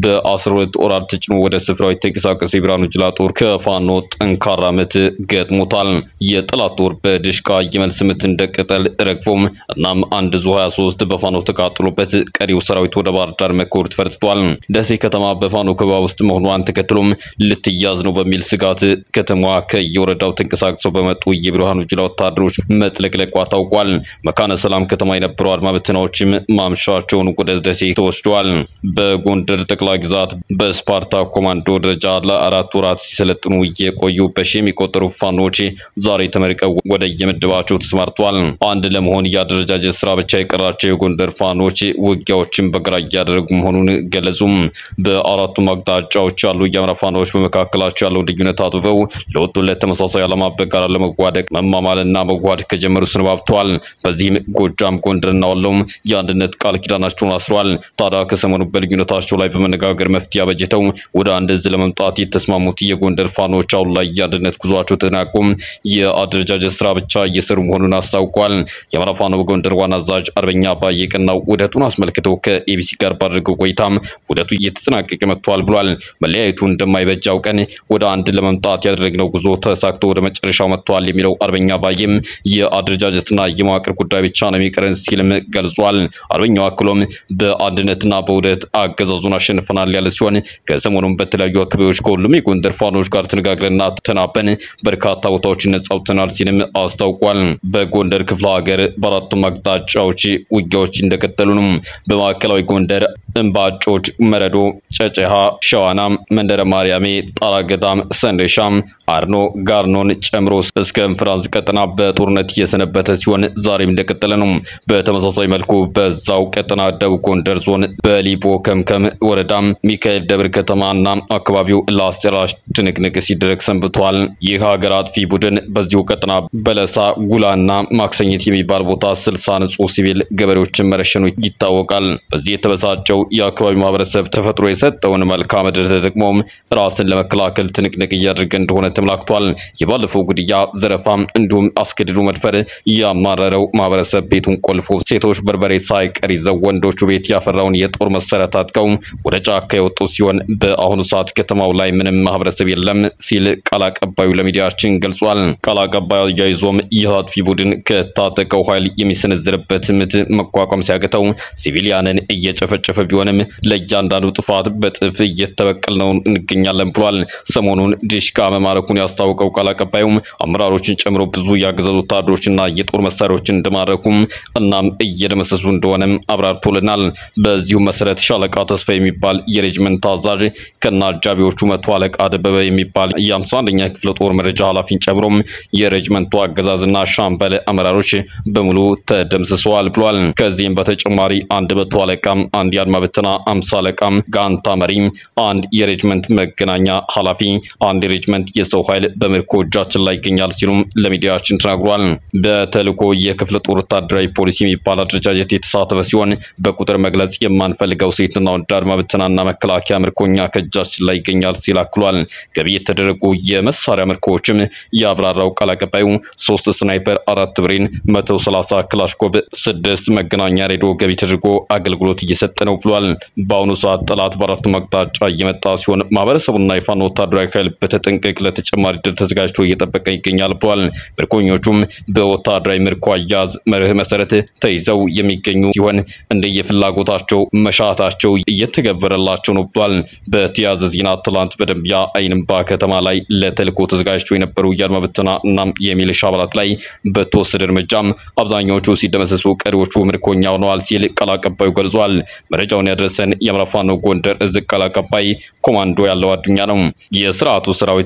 በ12 ወራት ተጭኖ ወደ ስፍራው የተንቀሳቀሰ የብርሃኑ ጁላ ጦር ከፋኖ ጠንካራ ምት ገጥሞታል። የጠላት ጦር በድሽቃ የመልስ ምት እንደቀጠል ረግፎም እናም አንድ ዙ 23 በፋኖ ተቃጥሎበት ቀሪው ሰራዊት ወደ ባህር ዳር መኮርት ፈርጥቷል። ደሴ ከተማ በፋኖ ከበባ ውስጥ መሆኗን ተከትሎም ልትያዝ ነው በሚል ስጋት ከተማዋ ከየወረዳው ተንቀሳቅሰው በመጡ የብርሃኑ ጁላ ወታደሮች መጥለቅለቋ ታውቋል። መካነ ሰላም ከተማ የነበሩ አድማ ብተናዎችም ማምሻቸውን ወደ ደሴ ተወስደዋል። በጎንደር ጠቅላይ ግዛት በስፓርታ ኮማንዶ ደረጃ ለ4 ወራት ሲሰለጥኑ የቆዩ በሺ የሚቆጠሩ ፋኖች ዛሬ ተመርቀው ወደ የምድባቸው ተሰማርተዋል። አንድ ለመሆን ያደረጃጀት ስራ ብቻ የቀራቸው የጎንደር ፋኖች ውጊያዎችን በግራ እያደረጉ መሆኑን ገለጹም። በአራቱም አቅጣጫዎች ያሉ የአማራ ፋኖች በመካከላቸው ያለው ልዩነት አጥበው ለወጡለት ተመሳሳይ ዓላማ በጋራ ለመጓደቅ መማማልና መጓድ ከጀመሩ ሰነባብተዋል። በዚህም ጎጃም፣ ጎንደርና ወሎም የአንድነት ቃል ኪዳናቸውን አስረዋል። ታዲያ ከሰሞኑ በልዩነታቸው ላይ በመነጋገር መፍትሄ አበጅተው ወደ አንድ እዝ ለመምጣት የተስማሙት የጎንደር ፋኖች አሁን ላይ የአንድነት ጉዟቸው ተጠናቆም የአደረጃጀት ስራ ብቻ እየሰሩ መሆኑን አስታውቋል። የአማራ ፋኖ በጎንደር ዋና አዛዥ አርበኛ ባየቀናው ውህደቱን አስመልክተው ከኤቢሲ ጋር ባደረገው ቆይታም ውህደቱ እየተጠናቀቀ መጥቷል ብሏል። መለያየቱ እንደማይበጅ አውቀን ወደ አንድ ለመምጣት ያደረግነው ጉዞ ተሳክቶ ወደ መጨረሻው መጥቷል የሚለው አርበኛ ባየም የአደረጃጀትና የመዋቅር ጉዳይ ብቻ ነው የሚቀረን ሲልም ገልጿል። አርበኛው አክሎም በአንድነትና በውህደት አገዛዙን አሸንፈናል ያለ ሲሆን ከሰሞኑም በተለያዩ አካባቢዎች ከሁሉም የጎንደር ፋኖች ጋር ተነጋግረንና ተናበን በርካታ ቦታዎችን ነጻ አውጥተናል ሲልም አስታውቋል። በጎንደር ክፍለ ሀገር በአራቱም አቅጣጫዎች ውጊያዎች እንደቀጠሉ ነው። በማዕከላዊ ጎንደር እምባጮች፣ መረዶ፣ ጨጨሃ፣ ሸዋና፣ መንደረ ማርያሜ፣ ጣራ ገዳም፣ ሰንደሻም፣ አርኖ ጋርኖን ጨምሮ እስከ እንፍራንስ ቀጠና በጦርነት እየሰነበተ ሲሆን ዛሬም እንደቀጠለ ነው። በተመሳሳይ መልኩ በዛው ቀጠና ደቡብ ጎንደር ዞን በሊቦ ከምከም ወረዳም ሚካኤል ደብር ከተማና አካባቢው ለአስጨራሽ ትንቅንቅ ሲደረግ ሰንብቷል። ይህ ሀገር አጥፊ ቡድን በዚሁ ቀጠና በለሳ፣ ጉላና ማክሰኝት የሚባል ቦታ 60 ንጹህ ሲቪል ገበሬዎችን መረሸኑ ይታወቃል። በዚህ የተበሳጨው የአካባቢው ማህበረሰብ ተፈጥሮ የሰጠውን መልካም ምድር ተጠቅሞም ራስን ለመከላከል ትንቅንቅ እያደረገ እንደሆነ ተመላክቷል። የባለፈው ግድያ፣ ዘረፋ እንዲሁም አስገድዶ መድፈር ያማረረው ማህበረሰብ ቤቱን ቆልፎ ሴቶች በርበሬ ሳይቀር ይዘው ወንዶቹ ቤት ያፈራውን የጦር መሳሪያ ታጥቀው ወደ ጫካ የወጡ ሲሆን በአሁኑ ሰዓት ከተማው ላይ ምንም ማህበረሰብ የለም ሲል ቃል አቀባዩ ለሚዲያችን ገልጿል። ቃል አቀባዩ አያይዞም ይህ አጥፊ ቡድን ከታጠቀው ኃይል የሚሰነዝርበት ምት መቋቋም ሲያቅተው ሲቪሊያንን እየጨፈጨፈ ቢሆንም ለእያንዳንዱ ጥፋት በጥፍ እየተበቀልነው እንገኛለን ብሏል። ሰሞኑን ዲሽቃ መማረኩን ያስታወቀው ቃል አቀባዩም አመራሮችን ጨምሮ ብዙ ያገዛዙ ወታደሮችና የጦር መሳሪያዎችን እንደማረኩም እናም እየደመሰሱ እንደሆነም አብራርቶልናል። በዚሁ መሰረት ሻለቃ ተስፋ የሚባል የሬጅመንት አዛዥ ከና አጃቢዎቹ መቶ አለቃ ደበበ የሚባል የ51ኛ ክፍለ ጦር መረጃ ኃላፊን ጨምሮም የሬጅመንቱ አገዛዝና ሻምበል አመራሮች በሙሉ ተደምስሰዋል ብሏል። ከዚህም በተጨማሪ አንድ መቶ አለቃም፣ አንድ የአድማ ብተና 50 አለቃም ጋንታ መሪ፣ አንድ የሬጅመንት መገናኛ ኃላፊ፣ አንድ የሬጅመንት የሰው ኃይል በምርኮ እጃችን ላይ ይገኛል ሲሉም ለሚዲያችን ተናግሯል። በተልኮ የክፍለ ጦር ወታደራዊ ፖሊሲ የሚባል አደረጃጀት የተሳተፈ ሲሆን በቁጥር መግለጽ የማንፈልገው ሴትና ወንድ አድማ ብተናና መከላከያ ምርኮኛ ከእጃችን ላይ ይገኛል ሲል አክሏል። ገቢ የተደረጉ የመሳሪያ ምርኮዎችም ያብራራው ቃል አቀባዩ 3 ስናይፐር፣ 4 ብሬን፣ 130 ክላሽኮብ፣ 6 መገናኛ ሬዲዮ ገቢ ተደርጎ አገልግሎት እየሰጠ ነው ብሏል። በአሁኑ ሰዓት ጠላት በአራቱም አቅጣጫ እየመጣ ሲሆን ማህበረሰቡና የፋኖ ወታደራዊ ኃይል በተጠንቀቅ ለተጨማሪ ድል ተዘጋጅቶ እየጠበቀ ይገኛል ብሏል። ምርኮኞቹም በወታደራዊ ምርኮ አያያዝ መርህ መሰረት ተይዘው የሚገኙ ሲሆን እንደየፍላጎታቸው መሻታቸው እየተገበረላቸው ነው ብሏል። በተያዘ ዜና ትላንት በደንቢያ አይንባ ከተማ ላይ ለተልኮ ተዘጋጅተው የነበሩ የአድማ ብተና እና የሚሊሻ አባላት ላይ በተወሰደ እርምጃም አብዛኛዎቹ ሲደመሰሱ ቀሪዎቹ ምርኮኛ ሆነዋል ሲል ቃል አቀባዩ ገልጿል። መረጃውን ያደረሰን የአማራ ፋኖ ጎንደር እዝ ቃል አቀባይ ኮማንዶ ያለው አዱኛ ነው። የስርዓቱ ሰራዊት አልቋል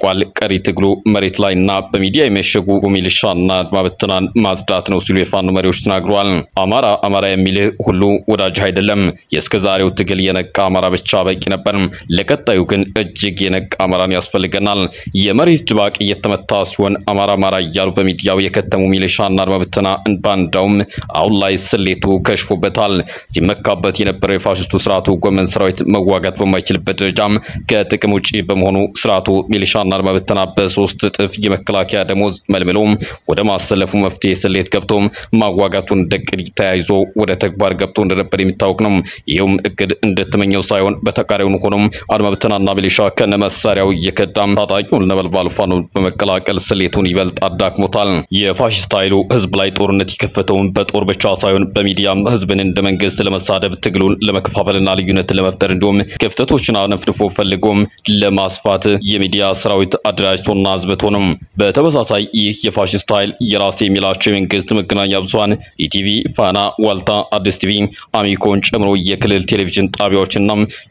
ተጠናቋል። ቀሪ ትግሉ መሬት ላይና በሚዲያ የሚሸጉ ሚሊሻና አድማ በተናን ማጽዳት ነው ሲሉ የፋኖ መሪዎች ተናግረዋል። አማራ የሚል ሁሉ ወዳጅ አይደለም። የእስከዛሬው ትግል የነቃ አማራ ብቻ በቂ ነበር። ለቀጣዩ ግን እጅግ የነቃ አማራን ያስፈልገናል። የመሬት ድባቅ እየተመታ ሲሆን አማራ እያሉ በሚዲያው የከተሙ ሚሊሻና አድማ በተና ባንዳውም አሁን ላይ ስሌቱ ከሽፎበታል። ሲመካበት የነበረው የፋሽስቱ ስርዓቱ ጎመን ሰራዊት መዋጋት በማይችልበት ደረጃም ከጥቅም ውጪ በመሆኑ ስርዓቱ ሚሊሻና አድማ በተና በ3 እጥፍ የመከላከያ ደሞዝ መልምሎም ወደ ማሰለፉ መፍትሄ ስሌት ገብቶ ማዋጋቱን ደቅድ ተያይዞ ወደ ተግባር ገብቶ እንደነበር የሚታወቅ ነው። ይሄውም እቅድ እንደተመኘው ሳይሆን በተቃራኒው ሆኖም አድማ በተናና ሚሊሻ ከነመሳሪያው እየከዳም ታጣቂውን ነበልባሉ ፋኖ በመቀላቀል ስሌቱን ይበልጥ አዳክሞታል። የፋሽስት ኃይሉ ህዝብ ላይ ጦርነት የከፈተውን በጦር ብቻ ሳይሆን በሚዲያም ህዝብን እንደ መንግስት ለመሳደብ ትግሉን ለመከፋፈልና ልዩነትን ለመፍጠር እንዲሁም ክፍተቶችን አነፍንፎ ፈልጎም ለማስፋት የሚዲያ ሰራዊት አደራጅቶና አዝብቶንም በተመሳሳይ ይህ የፋሽስት ኃይል የራሴ የሚላቸው የመንግስት መገናኛ ብዙሃን ኢቲቪ፣ ፋና፣ ዋልታ፣ አዲስ ቲቪ፣ አሚኮን ጨምሮ የክልል ቴሌቪዥን ጣቢያዎችና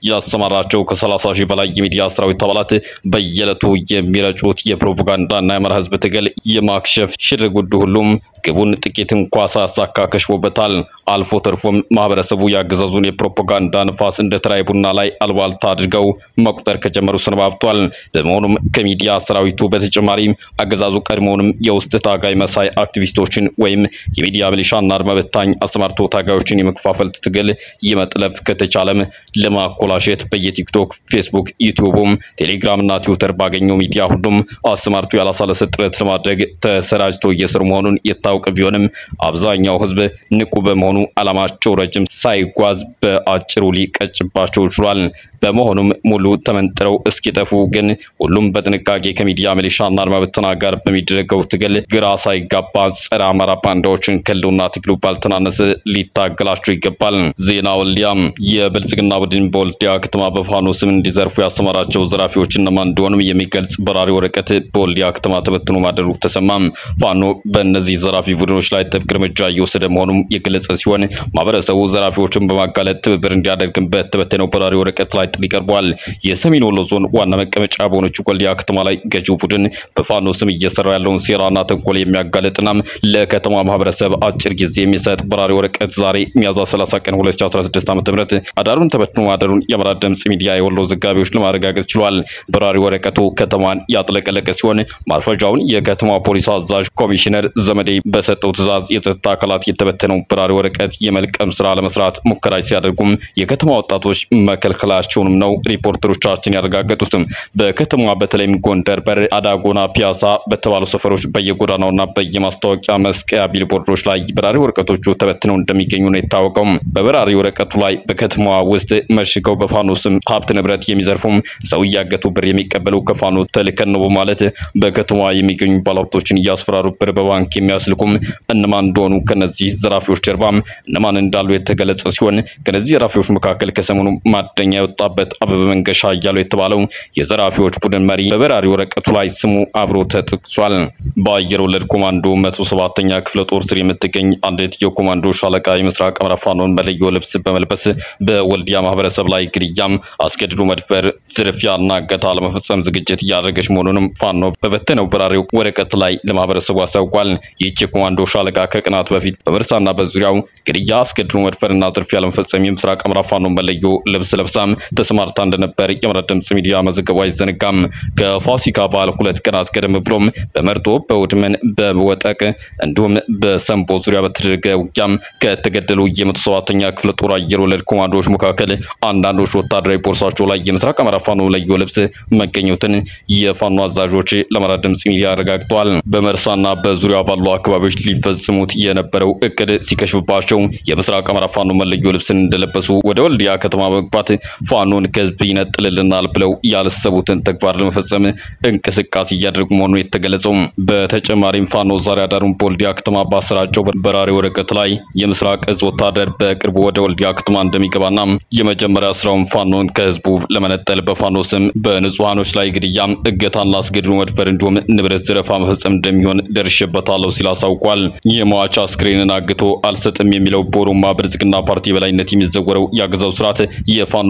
ያሰማራቸው ከ30 ሺህ በላይ የሚዲያ ሰራዊት አባላት በየዕለቱ የሚረጩት የፕሮፓጋንዳና የአማራ ህዝብ ትግል የማክሸፍ ሽርጉድ ሁሉም ግቡን ጥቂት እንኳ ሳያሳካ ከሽፎበታል። አልፎ ተርፎም ማህበረሰቡ ያገዛዙን የፕሮፓጋንዳ ንፋስ እንደ ተራይ ቡና ላይ አልባልታ አድርገው መቁጠር ከጀመሩ ሰነባብቷል። በመሆኑም ከሚዲያ ሰራዊቱ በተጨማሪ አገዛዙ ቀድሞውንም የውስጥ ታጋይ መሳይ አክቲቪስቶችን ወይም የሚዲያ ሚሊሻና አድማ በታኝ አስማርቶ ታጋዮችን የመከፋፈል ትግል ይመጥለፍ ከተቻለም ለማኮላሸት በየቲክቶክ፣ ፌስቡክ፣ ዩቲዩብም፣ ቴሌግራምና ትዊተር ባገኘው ሚዲያ ሁሉም አስማርቶ ያላሳለሰ ጥረት ለማድረግ ተሰራጭቶ እየሰሩ መሆኑን የታወቀ ቢሆንም አብዛኛው ህዝብ ንቁ በመሆኑ ዓላማቸው ረጅም ሳይጓዝ በአጭሩ ሊቀጭባቸው ችሏል። በመሆኑም ሙሉ ተመንጥረው እስኪጠፉ ግን ሁሉም በጥንቃቄ ከሚዲያ ሚሊሻና አድማ በተና ጋር በሚደረገው ትግል ግራ ሳይጋባ ጸረ አማራ ባንዳዎችን ከህልውና ትግሉ ባልተናነሰ ሊታገላቸው ይገባል። ዜና ወልዲያም የብልጽግና ቡድን በወልዲያ ከተማ በፋኖ ስም እንዲዘርፉ ያሰማራቸው ዘራፊዎች እነማን እንደሆኑ የሚገልጽ በራሪ ወረቀት በወልዲያ ከተማ ተበትኖ ማደሩ ተሰማም። ፋኖ በእነዚህ ዘራፊ ቡድኖች ላይ ጥብቅ እርምጃ እየወሰደ መሆኑም የገለጸ ሲሆን ማህበረሰቡ ዘራፊዎችን በማጋለጥ ትብብር እንዲያደርግበት ተበተነው በራሪ ወረቀት ላይ ጥሪ ቀርቧል። የሰሜን ወሎ ዞን ዋና መቀመጫ በሆነችው ወልዲያ ከተማ ላይ ገዢው ቡድን በፋኖ ስም እየሰራ ያለውን ሴራና ተንኮል የሚያጋለጥና ለከተማ ማህበረሰብ አጭር ጊዜ የሚሰጥ በራሪ ወረቀት ዛሬ ሚያዝያ 30 ቀን 2016 ዓ.ም አዳሩን ተበትኖ ማደሩን የአማራ ድምጽ ሚዲያ የወሎ ዘጋቢዎች ለማረጋገጥ ችሏል። በራሪ ወረቀቱ ከተማን ያጥለቀለቀ ሲሆን ማርፈጃውን የከተማ ፖሊስ አዛዥ ኮሚሽነር ዘመዴ በሰጠው ትዕዛዝ የጸጥታ አካላት የተበተነው በራሪ ወረቀት የመልቀም ስራ ለመስራት ሙከራ ሲያደርጉም የከተማ ወጣቶች መከልከላቸውንም ነው ሪፖርተሮቻችን ያረጋገጡትም። በከተማዋ በተለይም ጎንደር በር፣ አዳጎና፣ ፒያሳ በተባሉ ሰፈሮች በየጎዳናውና በየማስታወቂያ መስቀያ ቢልቦርዶች ላይ በራሪ ወረቀቶቹ ተበትነው እንደሚገኙ ነው የታወቀው። በበራሪ ወረቀቱ ላይ በከተማዋ ውስጥ መሽገው በፋኖ ስም ሀብት ንብረት የሚዘርፉም ሰው እያገቱ ብር የሚቀበሉ ከፋኖ ተልከን ነው በማለት በከተማዋ የሚገኙ ባለሀብቶችን እያስፈራሩ ብር በባንክ የሚያስልኩም እነማን እንደሆኑ ከነዚህ ዘራፊዎች ጀርባም እነማን እንዳሉ የተገለጸ ሲሆን ከነዚህ ዘራፊዎች መካከል ከሰሞኑ ማደኛ የወጣበት አበበ መንገሻ እያለው የተባለው የዘራፊዎች ቡድን መሪ በበራሪ ወረቀቱ ላይ ስሙ አብሮ ተጠቅሷል። በአየር ወለድ ኮማንዶ 107ኛ ክፍለ ጦር ስር የምትገኝ አንዲት የኮማንዶ ሻለቃ የምስራቅ አማራ ፋኖን መለዮ ልብስ በመልበስ በወልዲያ ማህበረሰብ ላይ ግድያም፣ አስገድዶ መድፈር፣ ዝርፊያና እገታ ለመፈጸም ዝግጅት እያደረገች መሆኑንም ፋኖ በበተነው በራሪ ወረቀት ላይ ለማህበረሰቡ አሳውቋል። ይህች የኮማንዶ ሻለቃ ከቀናት በፊት በበርሳና በዙሪያው ግድያ፣ አስገድዶ መድፈርና ዝርፊያ ለመፈጸም የምስራቅ አማራ ፋኖ መለዮ ልብስ ለብሳም ተሰማርታ እንደነበር የአማራ ድምጽ ሚዲያ መዘገቡ አይዘነጋም። ከፋሲካ በዓል 2 ቀናት ቀደም ብሎም በመርጦ፣ በውድመን፣ በወጠቅ እንዲሁም በሰንቦ ዙሪያ በተደረገ ውጊያም ከተገደሉ የ107ኛ ክፍለ ጦር አየር ወለድ ኮማንዶዎች መካከል አንዳንዶች ወታደራዊ ቦርሳቸው ላይ የምስራቅ አማራ ፋኖ መለዮ ልብስ መገኘቱን የፋኖ አዛዦች ለአማራ ድምጽ ሚዲያ አረጋግጠዋል። በመርሳና በዙሪያ ባሉ አካባቢዎች ሊፈጽሙት የነበረው እቅድ ሲከሽፍባቸው የምስራቅ አማራ ፋኖ መለዮ ልብስን እንደለበሱ ወደ ወልዲያ ከተማ በመግባት ፋኖን ከህዝብ ይነጥልልናል ብለው ያልሰቡትን ተግባር ለመፈጸም እንቅስቃሴ እያደረጉ መሆኑን የተገለጸው። በተጨማሪም ፋኖ ዛሬ አዳሩን በወልዲያ ከተማ ባሰራጨው በራሪ ወረቀት ላይ የምስራቅ እዝ ወታደር በቅርቡ ወደ ወልዲያ ከተማ እንደሚገባና የመጀመሪያ ስራውን ፋኖን ከህዝቡ ለመነጠል በፋኖ ስም በንጹሃኖች ላይ ግድያ፣ እገታና አስገድዶ መድፈር እንዲሁም ንብረት ዘረፋ መፈጸም እንደሚሆን ደርሼበታለሁ ሲል አሳውቋል። የሟች አስክሬንን አግቶ አልሰጥም የሚለው በኦሮሞ ብልጽግና ፓርቲ በላይነት የሚዘወረው ያገዛው ስርዓት የፋኖን ክድ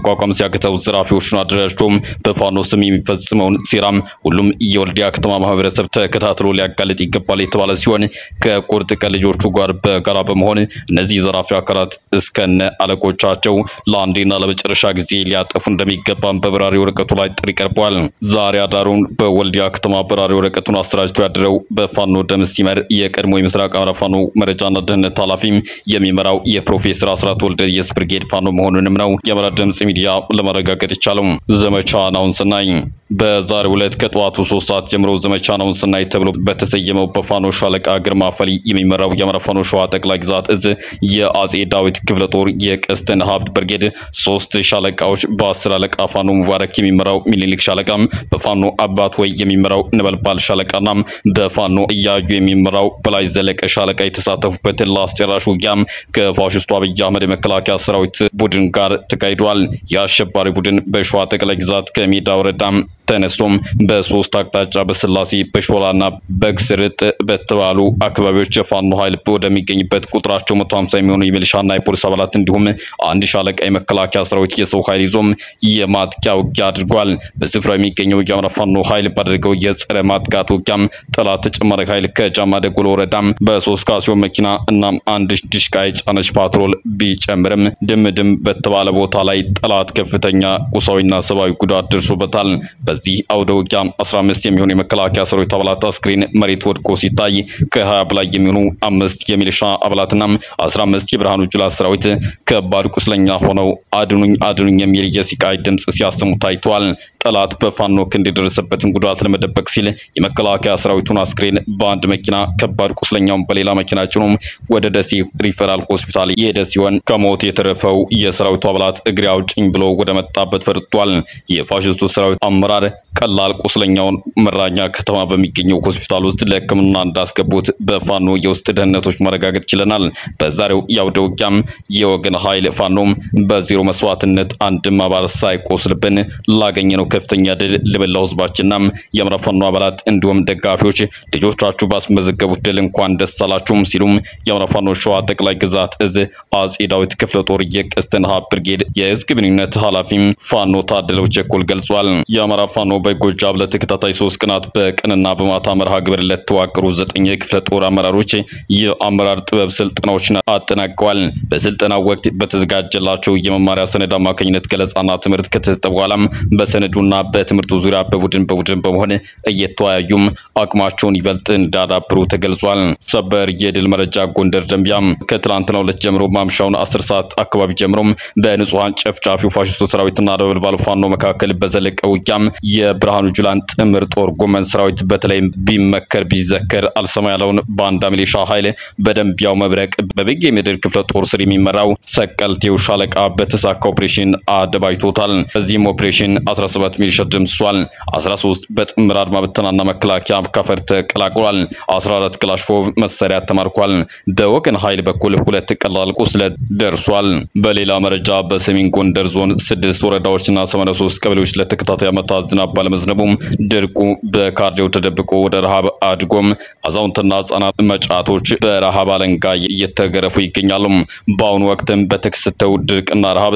መቋቋም ሲያቅተው ዘራፊዎቹን አደራጅቶም በፋኖ ስም የሚፈጽመውን ሴራም ሁሉም የወልዲያ ከተማ ማህበረሰብ ተከታትሎ ሊያጋልጥ ይገባል የተባለ ሲሆን ከቁርጥ ቀን ልጆቹ ጋር በጋራ በመሆን እነዚህ ዘራፊ አካላት እስከነ አለቆቻቸው ለአንዴና ለመጨረሻ ጊዜ ሊያጠፉ እንደሚገባም በበራሪ ወረቀቱ ላይ ጥሪ ቀርቧል። ዛሬ አዳሩን በወልዲያ ከተማ በራሪ ወረቀቱን አስተራጅቶ ያደረው በፋኖ ደምስ ሲመር የቀድሞ የምስራቅ አማራ ፋኖ መረጃና ደህንነት ኃላፊ የሚመራው የፕሮፌሰር አስራት ወልደየስ ብርጌድ ፋኖ መሆኑንም ነው የአማራ ድምጽ ሚዲያ ለማረጋገጥ የቻለው። ዘመቻ ናውን ስናይ በዛሬው ዕለት ከጠዋቱ 3 ሰዓት ጀምሮ ዘመቻ ናውን ስናይ ተብሎ በተሰየመው በፋኖ ሻለቃ ግርማ ፈሊ የሚመራው የአማራ ፋኖ ሸዋ ጠቅላይ ግዛት እዝ የአጼ ዳዊት ክፍለ ጦር የቀስተን ሀብት ብርጌድ 3 ሻለቃዎች በ10 አለቃ ፋኖ ሙባረክ የሚመራው ሚኒሊክ ሻለቃም በፋኖ አባት ወይ የሚመራው ነበልባል ሻለቃና በፋኖ እያዩ የሚመራው በላይ ዘለቀ ሻለቃ የተሳተፉበት ለአስጨራሽ ውጊያም ከፋሽስቱ አብይ አህመድ መከላከያ ሰራዊት ቡድን ጋር ተካሂዷል። የአሸባሪ ቡድን በሸዋ ጠቅላይ ግዛት ከሜዳ ወረዳም ተነስቶም በሶስት አቅጣጫ በስላሴ በሾላና በግስርጥ በተባሉ አካባቢዎች የፋኖ ኃይል ወደሚገኝበት ቁጥራቸው 150 የሚሆኑ የሚሊሻና የፖሊስ አባላት እንዲሁም አንድ ሻለቃ የመከላከያ ሰራዊት የሰው ኃይል ይዞም የማጥቂያ ውጊያ አድርጓል። በስፍራው የሚገኘው የአማራ ፋኖ ኃይል ባደረገው የጸረ ማጥቃት ውጊያም ጠላት ተጨማሪ ኃይል ከጃማ ደጎል ወረዳም በ3 ካሲዮ መኪና እና አንድ ድሽቃ የጫነች ፓትሮል ቢጨምርም ድምድም በተባለ ቦታ ላይ ጠላት ከፍተኛ ቁሳዊና ሰብአዊ ጉዳት ደርሶበታል። በዚህ አውደ ውጊያ 15 የሚሆኑ የመከላከያ ሰራዊት አባላት አስክሬን መሬት ወድቆ ሲታይ ከ20 በላይ የሚሆኑ 5 የሚሊሻ አባላትና 15 የብርሃኑ ጁላ ሰራዊት ከባድ ቁስለኛ ሆነው አድኑኝ የሚል የሲቃይ ድምጽ ሲያሰሙ ታይቷል። ጠላት በፋኖ ክንድ የደረሰበትን ጉዳት ለመደበቅ ሲል የመከላከያ ሰራዊቱን አስክሬን በአንድ መኪና ከባድ ቁስለኛውን በሌላ መኪና ጭኖ ወደ ደሴ ሪፈራል ሆስፒታል የሄደ ሲሆን ከሞት የተረፈው የሰራዊቱ አባላት እግሬ አውጭኝ ብሎ ወደ መጣበት ፈርጥቷል። የፋሽስቱ ሰራዊት አመራር ቀላል ቁስለኛውን መራኛ ከተማ በሚገኘው ሆስፒታል ውስጥ ለሕክምና እንዳስገቡት በፋኖ የውስጥ ደህንነቶች ማረጋገጥ ችለናል። በዛሬው የአውደ ውጊያም የወገን ኃይል ፋኖም በዜሮ መስዋዕትነት አንድም አባል ሳይቆስልብን ላገኘነው ከፍተኛ ድል ለበላው ህዝባችንና የአማራ ፋኖ አባላት እንዲሁም ደጋፊዎች ልጆቻችሁ ባስመዘገቡት ድል እንኳን ደስ አላችሁም ሲሉም የአማራ ፋኖ ሸዋ ጠቅላይ ግዛት እዝ አጼ ዳዊት ክፍለ ጦር የቀስተን ሀብት ብርጌድ የህዝብ ግንኙነት ኃላፊም ፋኖ ታደለው ቸኮል ገልጿል። የአማራ ፋኖ በጎጃም ለተከታታይ 3 ቀናት በቀንና በማታ መርሃ ግብር ለተዋቀሩ 9 የክፍለ ጦር አመራሮች የአመራር ጥበብ ስልጠናዎችን አጠናቀዋል። በስልጠናው ወቅት በተዘጋጀላቸው የመማሪያ ሰነድ አማካኝነት ገለጻና ትምህርት ከተሰጠ በኋላም በሰነዱና በትምህርቱ ዙሪያ በቡድን በመሆን እየተወያዩም አቅማቸውን ይበልጥ እንዳዳብሩ ተገልጿል። ሰበር የድል መረጃ ጎንደር ደንቢያም ከትላንትናው ዕለት ጀምሮ ማምሻውን 10 ሰዓት አካባቢ ጀምሮም በንጹሃን ጨፍጫፊው ፋሽስቱ ሰራዊትና ነበልባሉ ፋኖ መካከል በዘለቀ ውጊያም የብርሃኑ ጁላን ጥምር ጦር ጎመን ሰራዊት በተለይም ቢመከር ቢዘከር አልሰማ ያለውን ባንዳ ሚሊሻ ኃይል በደንቢያው መብረቅ በበጌ ምድር ክፍለ ጦር ስር የሚመራው ሰቀልቴው ሻለቃ በተሳካ ኦፕሬሽን አደባይቶታል። በዚህም ኦፕሬሽን 17 ሚሊሻ ደምስሷል። 13 በጥምር አድማ በተናና መከላከያ ካፈር ተቀላቅሏል። 14 ክላሽፎቭ መሳሪያ ተማርኳል። በወገን ኃይል በኩል 2 ቀላል ቁስለት ደርሷል። በሌላ መረጃ በሰሜን ጎንደር ዞን 6 ወረዳዎችና 83 ቀበሌዎች ለተከታታይ ዓመታት ዝናብ ባለመዝነቡም ድርቁ በካርዲዮ ተደብቆ ወደ ረሃብ አድጎም አዛውንትና ህጻናት መጫቶች በረሃብ አለንጋ እየተገረፉ ይገኛሉ። በአሁኑ ወቅትም በተከሰተው ድርቅና ረሃብ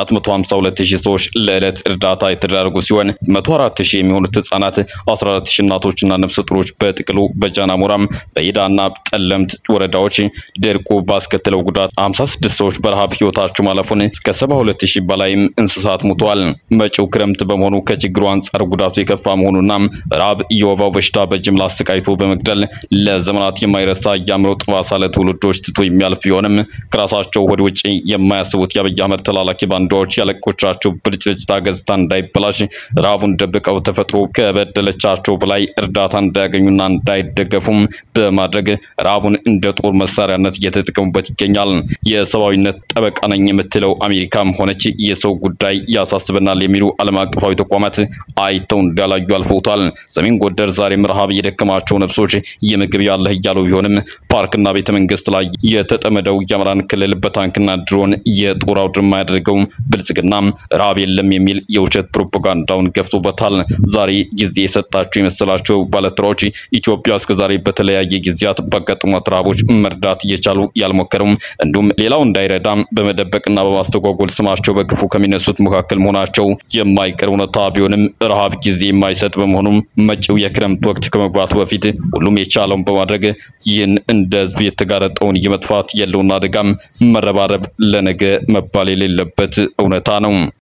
452000 ሰዎች ለዕለት እርዳታ የተደረጉ ሲሆን 104000 የሚሆኑት ህጻናት 14000 እናቶችና ነፍሰ ጡሮች በጥቅሉ በጃናሞራም በይዳና ጠለምት ወረዳዎች ድርቁ ባስከተለው ጉዳት 56 ሰዎች በረሃብ ህይወታቸው ማለፉን እስከ 72000 በላይም እንስሳት ሞተዋል። መጪው ክረምት በመሆኑ ከችግሩ አንጻር ጉዳቱ የከፋ መሆኑና ረሃብ የወባው በሽታ በጅምላ አሰቃይቶ በመግደል ለዘመናት የማይረሳ የአእምሮ ጠባሳ ለትውልዶች ትቶ የሚያልፍ ቢሆንም ከራሳቸው ወደ ውጪ የማያስቡት የአብይ አህመድ ተላላኪ ባንዳዎች ያለቆቻቸው ብልጭልጭታ ገጽታ እንዳይበላሽ ረሃቡን ደብቀው ተፈጥሮ ከበደለቻቸው በላይ እርዳታ እንዳያገኙና እንዳይደገፉም በማድረግ ረሃቡን እንደ ጦር መሳሪያነት እየተጠቀሙበት ይገኛል። የሰብአዊነት ጠበቃ ነኝ የምትለው አሜሪካም ሆነች የሰው ጉዳይ ያሳስበናል የሚሉ ዓለም አቀፋዊ ተቋማት አይተው እንዳላዩ አልፈውታል። ሰሜን ጎንደር ዛሬም ረሃብ የደከማቸው ነፍሶች የምግብ ያለህ እያሉ ቢሆንም ፓርክና ቤተ መንግስት ላይ የተጠመደው የአማራን ክልል በታንክና ድሮን የጦር አውድማ ያደረገው ብልጽግና ረሃብ የለም የሚል የውሸት ፕሮፓጋንዳ ፕሮፓጋንዳውን ገፍቶበታል። ዛሬ ጊዜ የሰጣቸው የመሰላቸው ባለትሮች ኢትዮጵያ እስከዛሬ በተለያየ ጊዜያት በገጠሟት ረሃቦች መርዳት እየቻሉ ያልሞከሩም እንዲሁም ሌላው እንዳይረዳም በመደበቅና በማስተጓጎል ስማቸው በክፉ ከሚነሱት መካከል መሆናቸው የማይቀር እውነታ ቢሆንም ረሃብ ጊዜ የማይሰጥ በመሆኑም መጪው የክረምት ወቅት ከመግባቱ በፊት ሁሉም የቻለውን በማድረግ ይህን እንደ ህዝብ የተጋረጠውን የመጥፋት የለውና አደጋም መረባረብ ለነገ መባል የሌለበት እውነታ ነው።